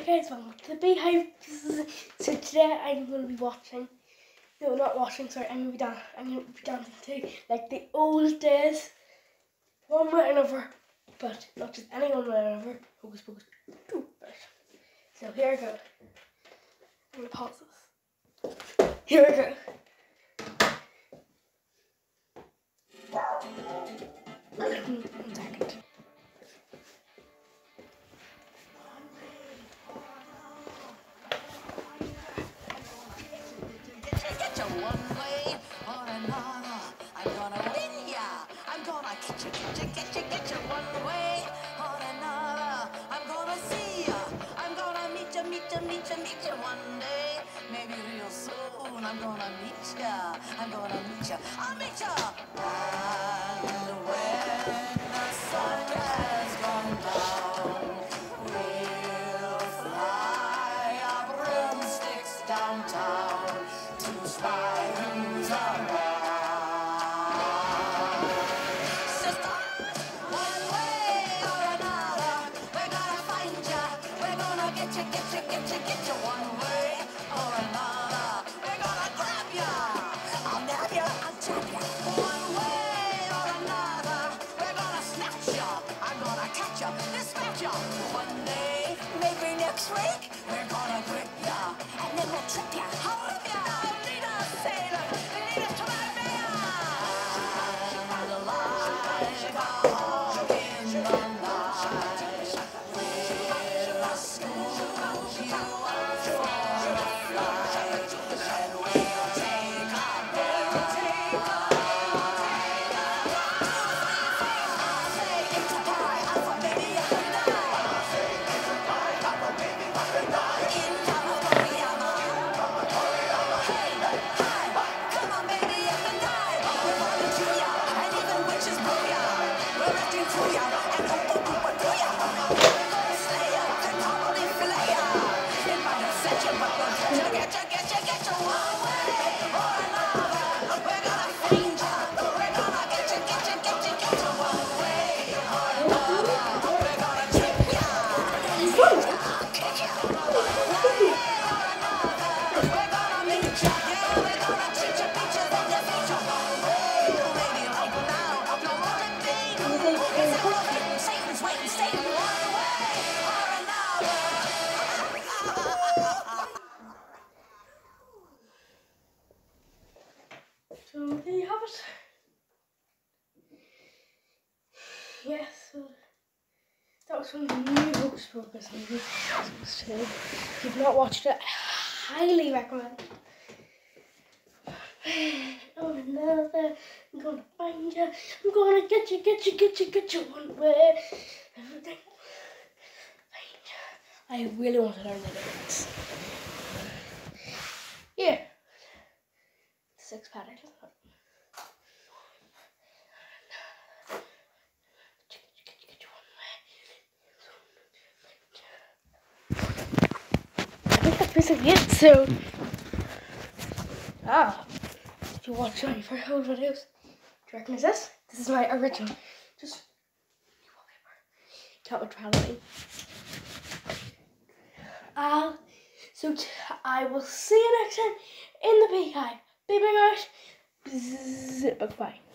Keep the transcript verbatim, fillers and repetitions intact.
guys, welcome to the Beehive. So today I'm going to be watching, no not watching, sorry, I'm going to be dan I'm going to be dancing to like the old days, one way or another, but not just any one way or another, hocus pocus. So here I go, I'm going to pause this, here I go. One second. One day, maybe real soon, I'm gonna meet ya. I'm gonna meet ya. I'll meet ya. And when the sun has gone down, we'll fly our broomsticks downtown to spy who's around. Sisters, one way or another, we're gonna find ya. We're gonna get ya, get ya, get ya, get ya. One way or another, we're gonna grab ya. I'll nab ya, I'll jab ya. One way or another, we're gonna snatch ya. I'm gonna catch ya, dispatch ya. One day, maybe next week, we're gonna grip ya, and then we'll trip ya, hold ya. Lead us, sailor, lead us to Marbella. And like a hawk in the night, we'll scoop you up for a flight, and we'll take our beauty home. I say it's a pie, I'm for baby every night. In California, hey, hi, come on baby every night. We're running to ya, and even witches brew ya. We're acting through ya, and hoop hoop hoop do ya. We're gonna slay ya, then totally fillet ya. It might upset ya, but we'll get ya, get ya, get ya, get ya. One way or another, we're gonna find ya. We're gonna get ya, get ya, get ya, get ya. One way or another, we're gonna trip ya, hit ya, kick ya. One way or another, we're gonna meet ya. Yeah, we're gonna cheat ya, beat ya, then defeat ya. One way, maybe right now, no more than day. It's a rocket, Satan's waiting, Satan. One way or another. So there you have it. Yes, so that was from the new Hocus Pocus movie. So if you've not watched it, I highly recommend it. Oh, another, I'm gonna find you, I'm gonna get you, get you, get you, get you one way. Everything. Find you. I really want to learn the lyrics. Yeah. Six pad, I don't know. I think that's basically it. So, ah, if you watch my first old videos, do you reckon it's this? This is my original. Just cat neutrality. Uh, so t I will see you next time in the Beehive. Bye bye, guys. Bye bye.